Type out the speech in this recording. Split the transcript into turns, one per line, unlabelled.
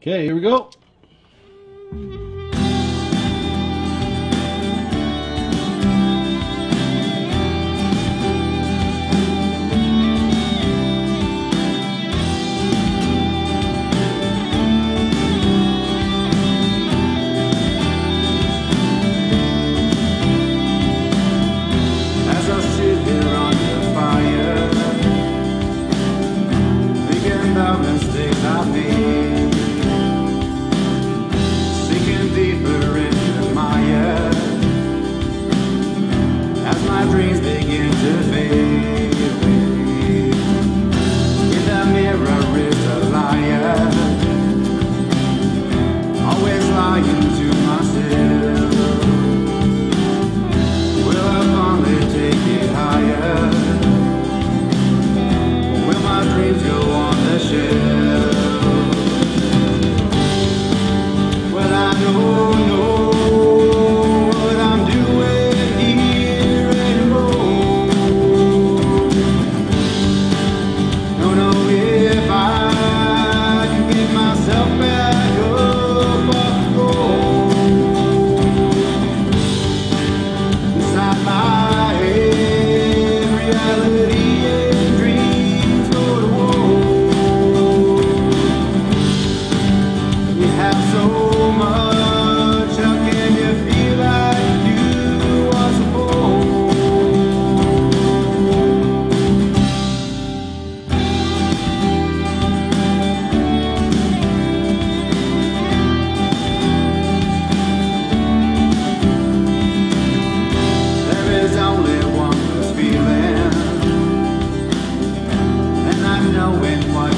Okay, here we go.
As I sit here under fire, thinking about mistakes I made, sinking deeper into the mire, as my dreams begin to fade away. In the mirror is a liar, always lying to myself. Will I finally take it higher? Will my dreams go on the shelf? Well, I don't know what I'm doing here anymore. Don't know if I can get myself back up off the floor. Inside my head, reality and dreams go to war. You have so much, how can you feel like you was before? There is only one feeling, and I know it. What